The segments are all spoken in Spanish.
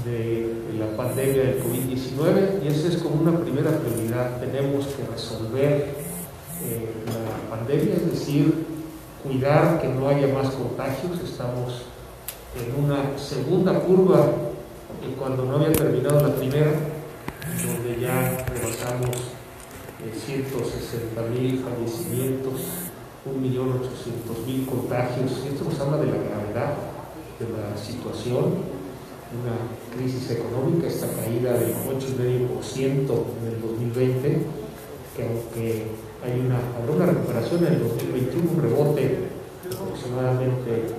de la pandemia del COVID-19, y esa es como una primera prioridad. Tenemos que resolver la pandemia, es decir, cuidar que no haya más contagios. Estamos en una segunda curva cuando no había terminado la primera, donde ya rebasamos 160,000 fallecimientos, 1.800.000 contagios. Esto nos habla de la gravedad de la situación, una crisis económica, esta caída del 8,5% en el 2020, que aunque habrá una recuperación en el 2021, un rebote de aproximadamente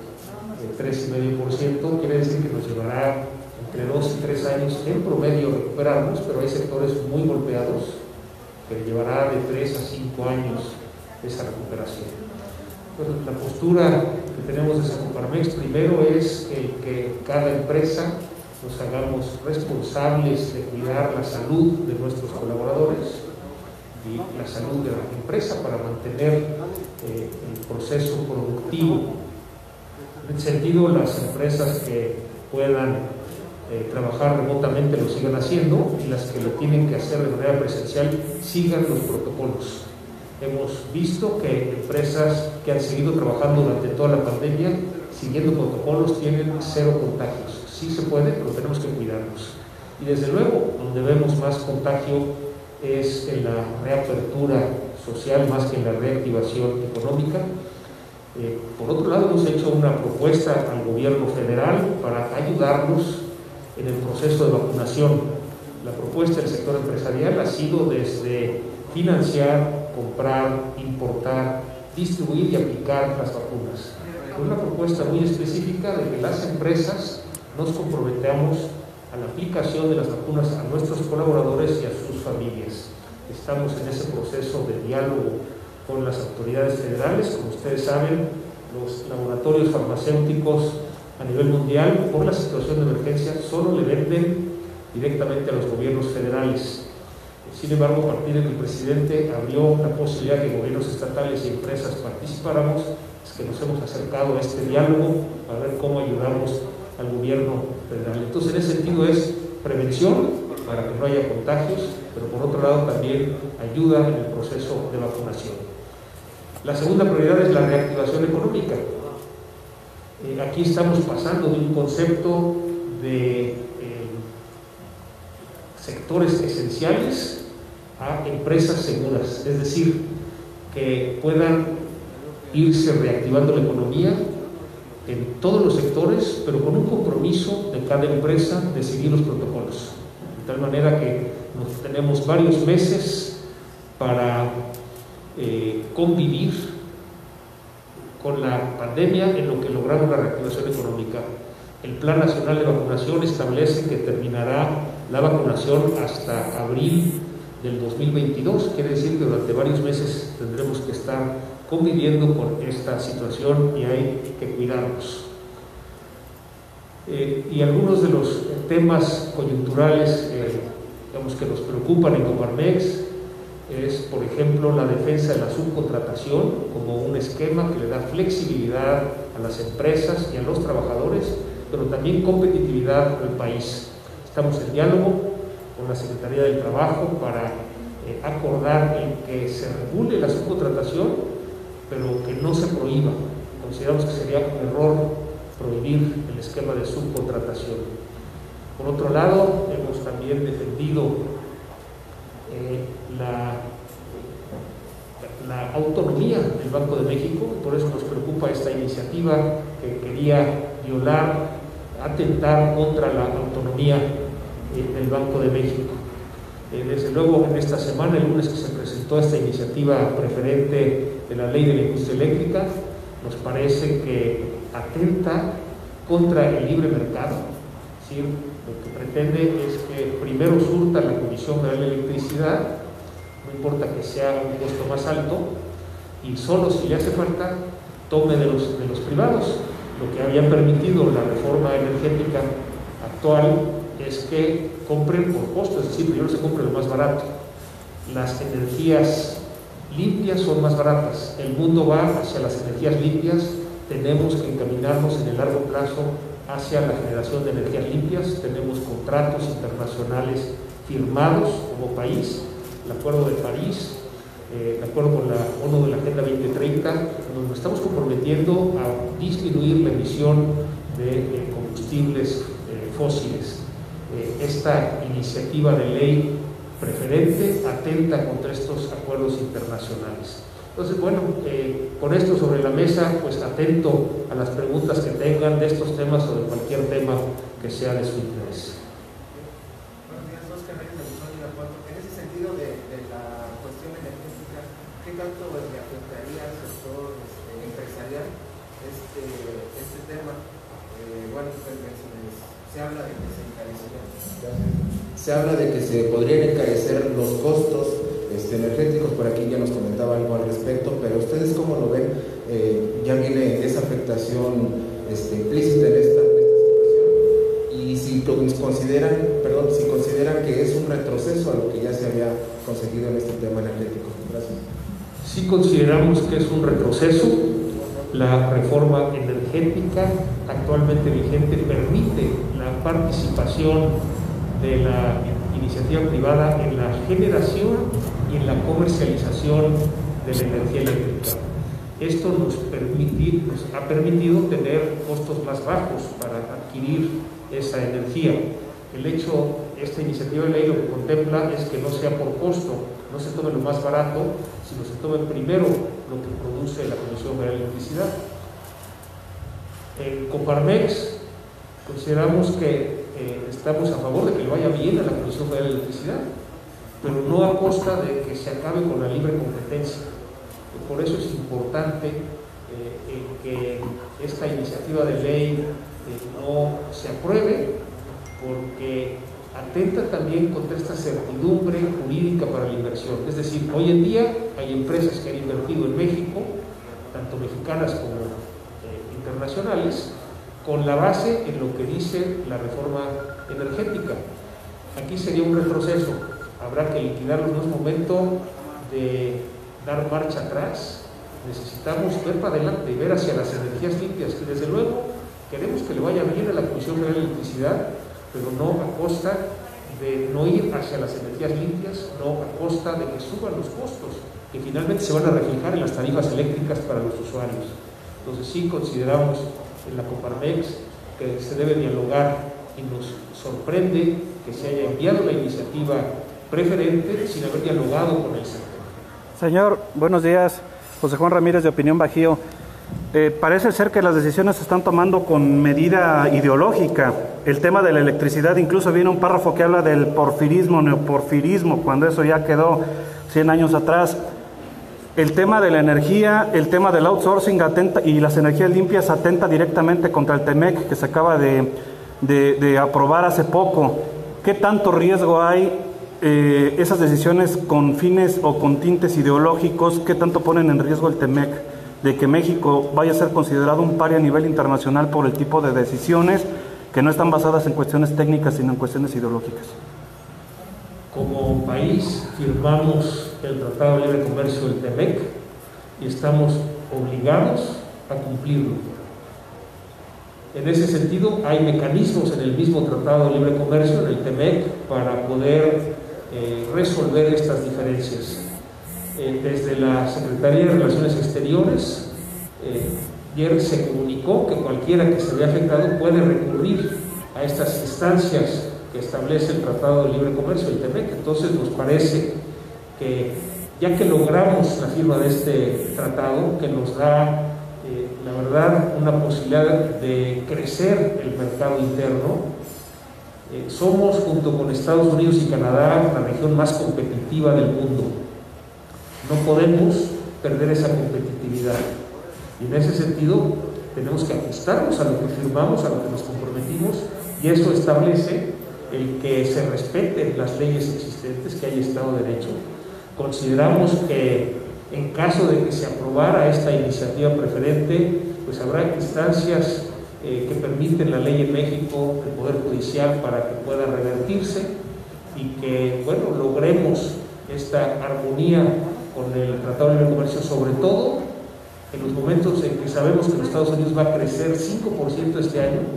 3,5%, quiere decir que nos llevará entre 2 y 3 años en promedio recuperarnos, pero hay sectores muy golpeados que llevará de 3 a 5 años esa recuperación. Entonces, la postura que tenemos desde Coparmex primero es que cada empresa nos hagamos responsables de cuidar la salud de nuestros colaboradores y la salud de la empresa para mantener el proceso productivo. En ese sentido, las empresas que puedan trabajar remotamente lo sigan haciendo, y las que lo tienen que hacer de manera presencial sigan los protocolos. Hemos visto que empresas que han seguido trabajando durante toda la pandemia, siguiendo protocolos, tienen 0 contagios. Sí se puede, pero tenemos que cuidarnos. Y desde luego, donde vemos más contagio es en la reapertura social más que en la reactivación económica. Por otro lado, hemos hecho una propuesta al gobierno federal para ayudarnos en el proceso de vacunación. La propuesta del sector empresarial ha sido desde financiar, comprar, importar, distribuir y aplicar las vacunas. Con una propuesta muy específica de que las empresas nos comprometamos a la aplicación de las vacunas a nuestros colaboradores y a sus familias. Estamos en ese proceso de diálogo con las autoridades federales. Como ustedes saben, los laboratorios farmacéuticos a nivel mundial, por la situación de emergencia, solo le venden directamente a los gobiernos federales. Sin embargo, a partir de que el presidente abrió la posibilidad de que gobiernos estatales y empresas participáramos, es que nos hemos acercado a este diálogo para ver cómo ayudamos al gobierno federal. Entonces, en ese sentido es prevención para que no haya contagios, pero por otro lado también ayuda en el proceso de vacunación. La segunda prioridad es la reactivación económica. Aquí estamos pasando de un concepto de sectores esenciales a empresas seguras, es decir, que puedan irse reactivando la economía en todos los sectores, pero con un compromiso de cada empresa de seguir los protocolos, de tal manera que tenemos varios meses para convivir con la pandemia en lo que logramos la reactivación económica. El Plan Nacional de Vacunación establece que terminará la vacunación hasta abril del 2022, quiere decir que durante varios meses tendremos que estar conviviendo con esta situación y hay que cuidarnos. Y algunos de los temas coyunturales digamos, que nos preocupan en Coparmex es, por ejemplo, la defensa de la subcontratación como un esquema que le da flexibilidad a las empresas y a los trabajadores, pero también competitividad al país. Estamos en diálogo con la Secretaría del Trabajo para acordar en que se regule la subcontratación, pero que no se prohíba. Consideramos que sería un error prohibir el esquema de subcontratación. Por otro lado, hemos también defendido la autonomía del Banco de México, y por eso nos preocupa esta iniciativa que quería violar, atentar contra la autonomía del Banco de México. Desde luego, en esta semana, el lunes que se presentó esta iniciativa preferente de la ley de la industria eléctrica, nos parece que atenta contra el libre mercado. ¿Sí? Lo que pretende es que primero surta la Comisión Federal de Electricidad, no importa que sea un costo más alto, y solo si le hace falta tome de los privados. Lo que había permitido la reforma energética actual es que compren por costo, es decir, primero se compre lo más barato. Las energías limpias son más baratas, el mundo va hacia las energías limpias, tenemos que encaminarnos en el largo plazo hacia la generación de energías limpias. Tenemos contratos internacionales firmados como país, el Acuerdo de París, de acuerdo con la ONU de la Agenda 2030, donde nos estamos comprometiendo a disminuir la emisión de combustibles fósiles. Esta iniciativa de ley preferente atenta contra estos acuerdos internacionales. Entonces, bueno, con esto sobre la mesa, pues atento a las preguntas que tengan de estos temas o de cualquier tema que sea de su interés. ¿Qué tanto le afectaría al sector empresarial este tema? Bueno, se habla de que se encarecería. Se habla de que se podrían encarecer los costos energéticos, por aquí ya nos comentaba algo al respecto, pero ustedes cómo lo ven. Ya viene esa afectación implícita en esta situación, y si consideran que es un retroceso a lo que ya se había conseguido en este tema energético. Gracias. Sí consideramos que es un retroceso. La reforma energética actualmente vigente permite la participación de la iniciativa privada en la generación y en la comercialización de la energía eléctrica. Esto nos ha permitido tener costos más bajos para adquirir esa energía. El hecho, esta iniciativa de ley lo que contempla es que no sea por costo, no se tome lo más barato, sino se tome primero lo que produce la Comisión Federal de Electricidad. En Coparmex consideramos que estamos a favor de que le vaya bien a la Comisión Federal de Electricidad, pero no a costa de que se acabe con la libre competencia. Y por eso es importante que esta iniciativa de ley no se apruebe, porque atenta también contra esta certidumbre jurídica para la inversión. Es decir, hoy en día hay empresas que han invertido en México, tanto mexicanas como internacionales, con la base en lo que dice la reforma energética. Aquí sería un retroceso, habrá que liquidarlo, no es momento de dar marcha atrás, necesitamos ver para adelante y ver hacia las energías limpias, que desde luego queremos que le vaya bien a la Comisión Federal de Electricidad, pero no a costa de no ir hacia las energías limpias, no a costa de que suban los costos, que finalmente se van a reflejar en las tarifas eléctricas para los usuarios. Entonces sí consideramos en la Coparmex que se debe dialogar, y nos sorprende que se haya enviado la iniciativa preferente sin haber dialogado con el sector. Señor, buenos días. José Juan Ramírez, de Opinión Bajío. Parece ser que las decisiones se están tomando con medida ideológica. El tema de la electricidad, incluso viene un párrafo que habla del porfirismo, neoporfirismo, cuando eso ya quedó 100 años atrás. El tema de la energía, el tema del outsourcing atenta, y las energías limpias atenta directamente contra el TEMEC, que se acaba de aprobar hace poco. ¿Qué tanto riesgo hay esas decisiones con fines o con tintes ideológicos? ¿Qué tanto ponen en riesgo el TEMEC de que México vaya a ser considerado un paria a nivel internacional por el tipo de decisiones que no están basadas en cuestiones técnicas, sino en cuestiones ideológicas? Como país firmamos el Tratado de Libre Comercio del TEMEC y estamos obligados a cumplirlo. En ese sentido, hay mecanismos en el mismo Tratado de Libre Comercio, en el TEMEC, para poder resolver estas diferencias. Desde la Secretaría de Relaciones Exteriores, ayer se comunicó que cualquiera que se vea afectado puede recurrir a estas instancias que establece el Tratado de Libre Comercio, el TEMEC. Entonces nos parece que, ya que logramos la firma de este tratado, que nos da la verdad una posibilidad de crecer el mercado interno, somos, junto con Estados Unidos y Canadá, la región más competitiva del mundo. No podemos perder esa competitividad, y en ese sentido tenemos que ajustarnos a lo que firmamos, a lo que nos comprometimos, y eso establece el que se respeten las leyes existentes, que haya Estado de Derecho. Consideramos que en caso de que se aprobara esta iniciativa preferente, pues habrá instancias que permiten la ley en México, el Poder Judicial, para que pueda revertirse y que, bueno, logremos esta armonía con el Tratado de Libre Comercio, sobre todo en los momentos en que sabemos que los Estados Unidos va a crecer 5% este año, y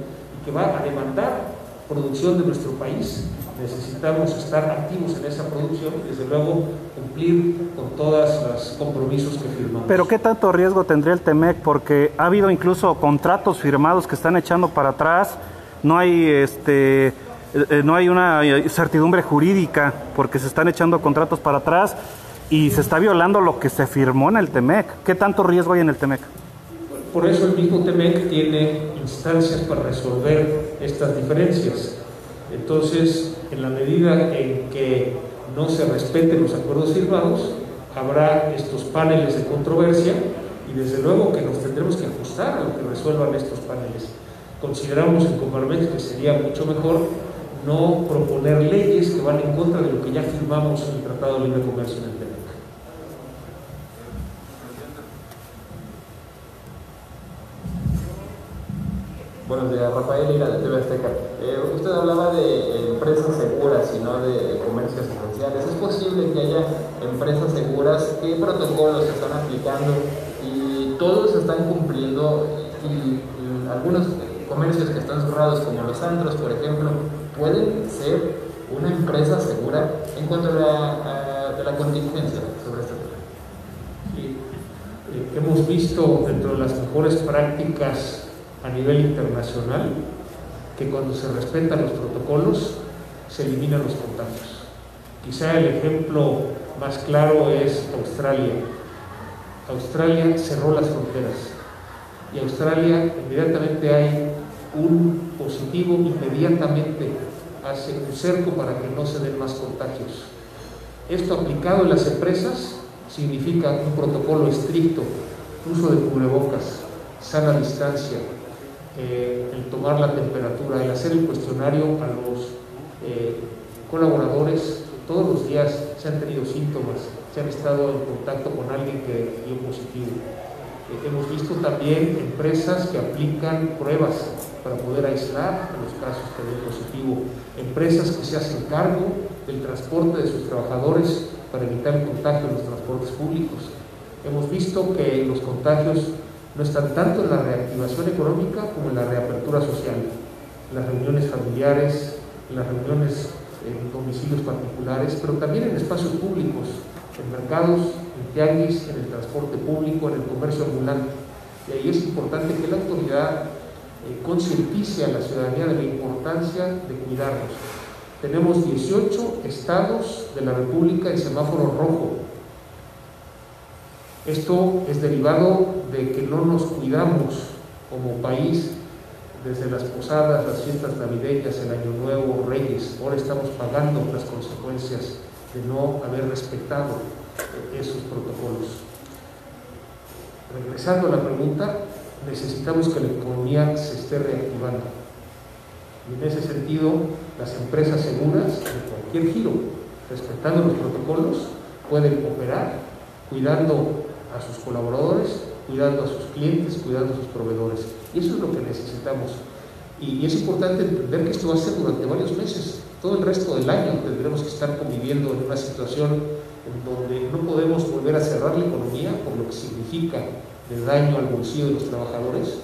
que va a demandar producción de nuestro país. Necesitamos estar activos en esa producción y desde luego cumplir con todos los compromisos que firmamos. Pero ¿qué tanto riesgo tendría el TEMEC? Porque ha habido incluso contratos firmados que están echando para atrás, no hay una certidumbre jurídica porque se están echando contratos para atrás y se está violando lo que se firmó en el TEMEC. ¿Qué tanto riesgo hay en el TEMEC? Por eso el mismo TEMEC tiene instancias para resolver estas diferencias. Entonces, en la medida en que no se respeten los acuerdos firmados, habrá estos paneles de controversia y desde luego que nos tendremos que ajustar a lo que resuelvan estos paneles. Consideramos en Coparmex que sería mucho mejor no proponer leyes que van en contra de lo que ya firmamos en el Tratado de Libre Comercio en el TEMEC. Buenos días, Rafael Ira de TV Azteca. Usted hablaba de empresas seguras y no de comercios esenciales. ¿Es posible que haya empresas seguras? ¿Qué protocolos se están aplicando? Y todos están cumpliendo y algunos comercios que están cerrados, como los antros, por ejemplo, pueden ser una empresa segura en cuanto a la contingencia sobre este tema. Sí. Hemos visto dentro de las mejores prácticas a nivel internacional que cuando se respetan los protocolos se eliminan los contagios. Quizá el ejemplo más claro es Australia. Australia cerró las fronteras y Australia inmediatamente hay un positivo, inmediatamente hace un cerco para que no se den más contagios. Esto aplicado en las empresas significa un protocolo estricto, uso de cubrebocas, sana distancia, el tomar la temperatura, el hacer el cuestionario a los colaboradores. Todos los días se han tenido síntomas, se han estado en contacto con alguien que dio positivo. Hemos visto también empresas que aplican pruebas para poder aislar a los casos que den positivo, empresas que se hacen cargo del transporte de sus trabajadores para evitar el contagio en los transportes públicos. Hemos visto que los contagios no están tanto en la reactivación económica como en la reapertura social, en las reuniones familiares, en las reuniones en domicilios particulares, pero también en espacios públicos, en mercados, en tianguis, en el transporte público, en el comercio ambulante. Y ahí es importante que la autoridad concientice a la ciudadanía de la importancia de cuidarnos. Tenemos 18 estados de la República en semáforo rojo. Esto es derivado de que no nos cuidamos como país desde las posadas, las fiestas navideñas, el Año Nuevo, Reyes. Ahora estamos pagando las consecuencias de no haber respetado esos protocolos. Regresando a la pregunta, necesitamos que la economía se esté reactivando. Y en ese sentido, las empresas seguras de cualquier giro, respetando los protocolos, pueden operar cuidando a sus colaboradores, cuidando a sus clientes, cuidando a sus proveedores. Y eso es lo que necesitamos. Y es importante entender que esto va a ser durante varios meses. Todo el resto del año tendremos que estar conviviendo en una situación en donde no podemos volver a cerrar la economía por lo que significa de daño al bolsillo de los trabajadores.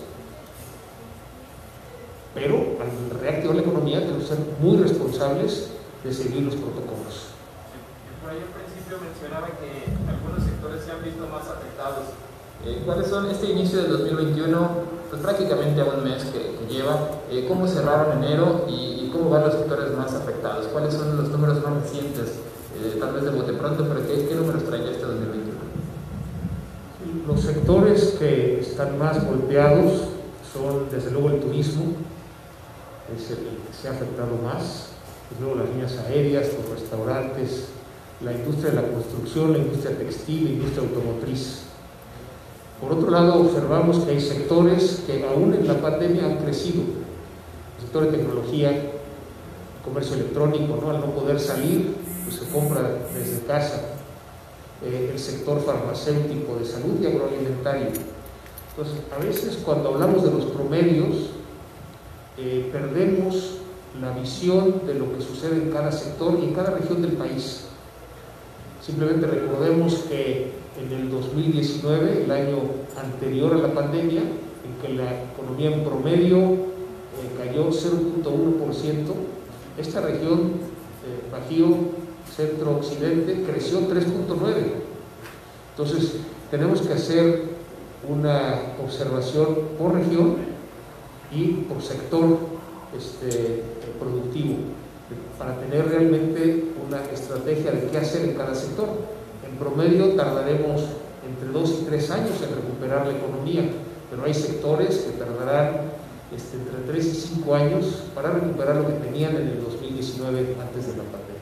Pero al reactivar la economía tenemos que ser muy responsables de seguir los protocolos. Por ahí al principio mencionaba que algunos sectores se han visto más afectados. ¿Cuáles son este inicio del 2021? Pues prácticamente a un mes que lleva. ¿Cómo cerraron enero y cómo van los sectores más afectados? ¿Cuáles son los números más recientes? Tal vez de bote pronto, pero ¿qué números trae este 2021? Los sectores que están más golpeados son desde luego el turismo, es el que se ha afectado más, desde luego las líneas aéreas, los restaurantes, la industria de la construcción, la industria textil, la industria automotriz. Por otro lado, observamos que hay sectores que aún en la pandemia han crecido. El sector de tecnología, comercio electrónico, ¿no? Al no poder salir, pues se compra desde casa. El sector farmacéutico, de salud y agroalimentario. Entonces, a veces cuando hablamos de los promedios, perdemos la visión de lo que sucede en cada sector y en cada región del país. Simplemente recordemos que en el 2019, el año anterior a la pandemia, en que la economía en promedio cayó 0.1%. Esta región, Bajío, centro-occidente, creció 3.9%. Entonces, tenemos que hacer una observación por región y por sector productivo, para tener realmente una estrategia de qué hacer en cada sector. En promedio tardaremos entre 2 y 3 años en recuperar la economía, pero hay sectores que tardarán entre 3 y 5 años para recuperar lo que tenían en el 2019 antes de la pandemia.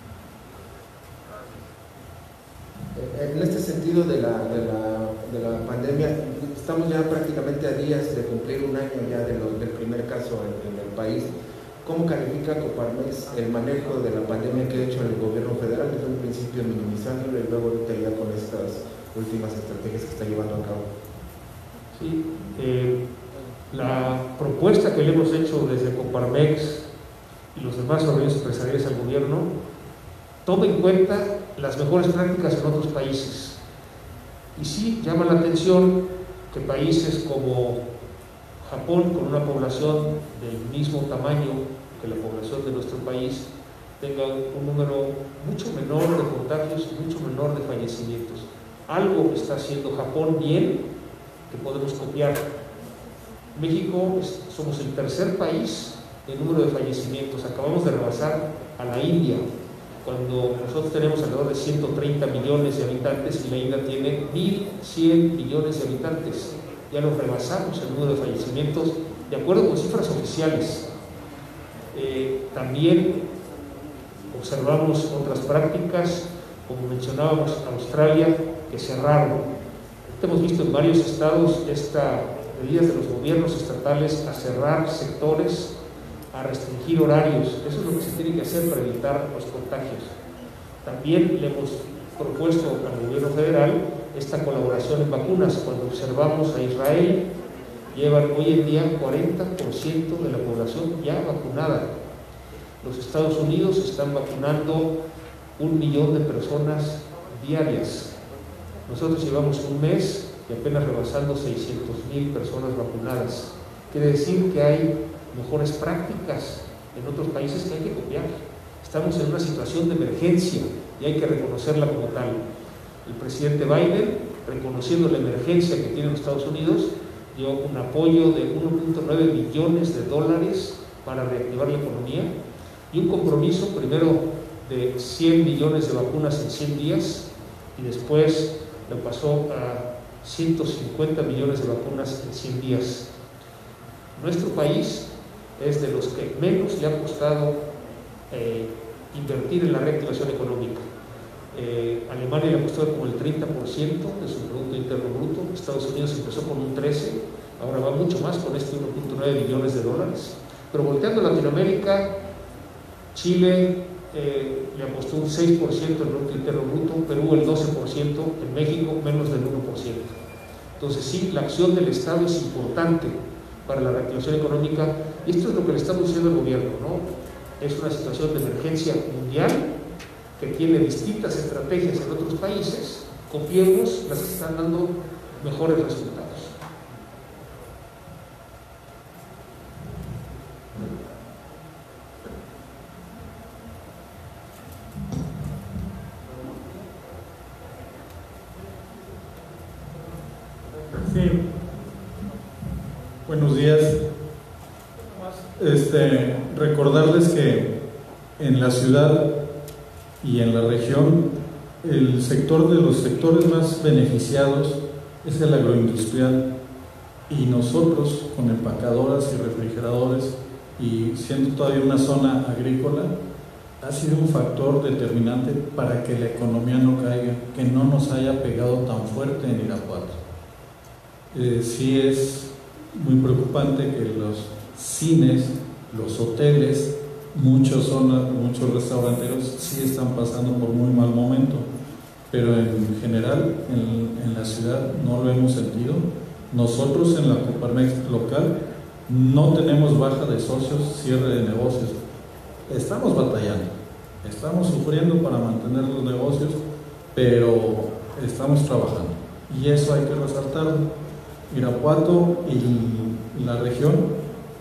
En este sentido de la pandemia, estamos ya prácticamente a días de cumplir un año ya del primer caso en el país. ¿Cómo califica Coparmex el manejo de la pandemia que ha hecho el gobierno federal, desde un principio minimizándolo y luego ahorita ya con estas últimas estrategias que está llevando a cabo? Sí, la propuesta que le hemos hecho desde Coparmex y los demás organismos empresariales al gobierno toma en cuenta las mejores prácticas en otros países. Y sí, llama la atención que países como Japón, con una población del mismo tamaño que la población de nuestro país, tengan un número mucho menor de contagios y mucho menor de fallecimientos. Algo está haciendo Japón bien que podemos copiar. México somos el tercer país en número de fallecimientos. Acabamos de rebasar a la India, cuando nosotros tenemos alrededor de 130 millones de habitantes y la India tiene 1.100 millones de habitantes. Ya nos rebasamos el número de fallecimientos de acuerdo con cifras oficiales. También observamos otras prácticas, como mencionábamos, Australia, que cerraron. Hemos visto en varios estados medidas de los gobiernos estatales a cerrar sectores, a restringir horarios. Eso es lo que se tiene que hacer para evitar los contagios. También le hemos propuesto al gobierno federal esta colaboración en vacunas. Cuando observamos a Israel, llevan hoy en día 40% de la población ya vacunada. Los Estados Unidos están vacunando 1 millón de personas diarias. Nosotros llevamos un mes y apenas rebasando 600,000 personas vacunadas. Quiere decir que hay mejores prácticas en otros países que hay que copiar. Estamos en una situación de emergencia y hay que reconocerla como tal. El presidente Biden, reconociendo la emergencia que tiene los Estados Unidos, dio un apoyo de 1.9 billones de dólares para reactivar la economía y un compromiso primero de 100 millones de vacunas en 100 días y después lo pasó a 150 millones de vacunas en 100 días. Nuestro país es de los que menos le ha costado invertir en la reactivación económica. Alemania le ha costado como el 30% de su Producto Interno Bruto, Estados Unidos empezó con un 13%, ahora va mucho más con este 1.9 billones de dólares. Pero volteando a Latinoamérica, Chile le apostó un 6% del Producto Interno Bruto, Perú el 12%, en México menos del 1%. Entonces sí, la acción del Estado es importante para la reactivación económica y esto es lo que le estamos diciendo al gobierno, ¿no? Es una situación de emergencia mundial que tiene distintas estrategias en otros países, copiemos las que están dando mejores resultados. Sí. Buenos días. Recordarles que en la ciudad y en la región el sector de los sectores más beneficiados es el agroindustrial y nosotros con empacadoras y refrigeradores y siendo todavía una zona agrícola ha sido un factor determinante para que la economía no caiga, que no nos haya pegado tan fuerte en Irapuato. Sí es muy preocupante que los cines, los hoteles, muchos restauranteros sí están pasando por muy mal momento, pero en general en la ciudad no lo hemos sentido. Nosotros en la Coparmex local no tenemos baja de socios, cierre de negocios. Estamos batallando, estamos sufriendo para mantener los negocios, pero estamos trabajando y eso hay que resaltarlo. Irapuato y la región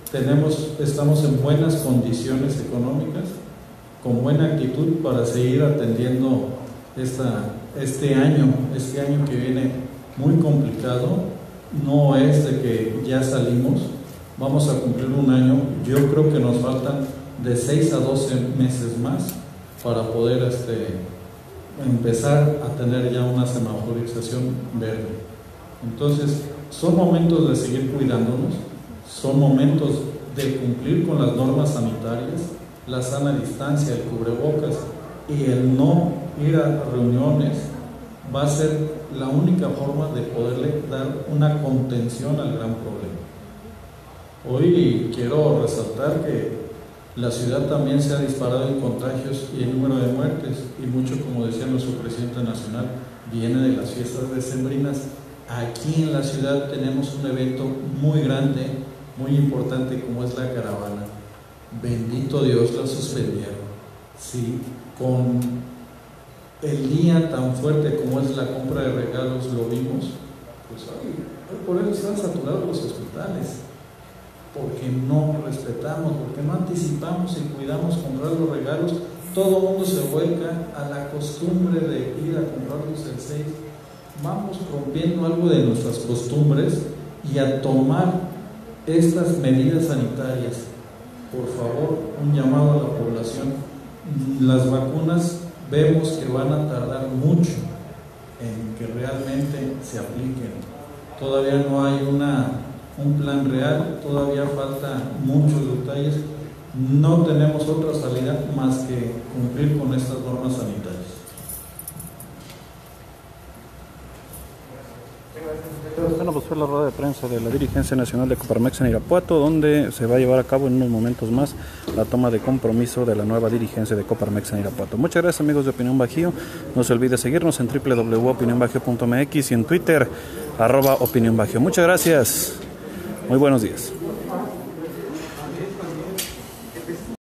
estamos en buenas condiciones económicas, con buena actitud para seguir atendiendo este año que viene muy complicado. No es de que ya salimos, vamos a cumplir un año. Yo creo que nos faltan de 6 a 12 meses más para poder empezar a tener ya una semaforización verde. Entonces, son momentos de seguir cuidándonos, son momentos de cumplir con las normas sanitarias, la sana distancia, el cubrebocas y el no ir a reuniones va a ser la única forma de poderle dar una contención al gran problema. Hoy quiero resaltar que la ciudad también se ha disparado en contagios y en número de muertes, y mucho, como decía nuestro presidente nacional, viene de las fiestas decembrinas. Aquí en la ciudad tenemos un evento muy grande, muy importante, como es la caravana. Bendito Dios, la suspendieron. Sí, con el día tan fuerte como es la compra de regalos, lo vimos, pues por eso están saturados los hospitales, porque no respetamos, porque no anticipamos y cuidamos comprar los regalos. Todo el mundo se vuelca a la costumbre de ir a comprarlos el 6. Vamos rompiendo algo de nuestras costumbres y a tomar estas medidas sanitarias. Por favor, un llamado a la población. Las vacunas vemos que van a tardar mucho en que realmente se apliquen. Todavía no hay un plan real, todavía falta muchos detalles. No tenemos otra salida más que cumplir con estas normas sanitarias. Bueno, pues fue la rueda de prensa de la dirigencia nacional de Coparmex en Irapuato, donde se va a llevar a cabo en unos momentos más la toma de compromiso de la nueva dirigencia de Coparmex en Irapuato. Muchas gracias, amigos de Opinión Bajío. No se olvide seguirnos en www.opinionbajío.mx y en Twitter @Opinión Bajío. Muchas gracias. Muy buenos días.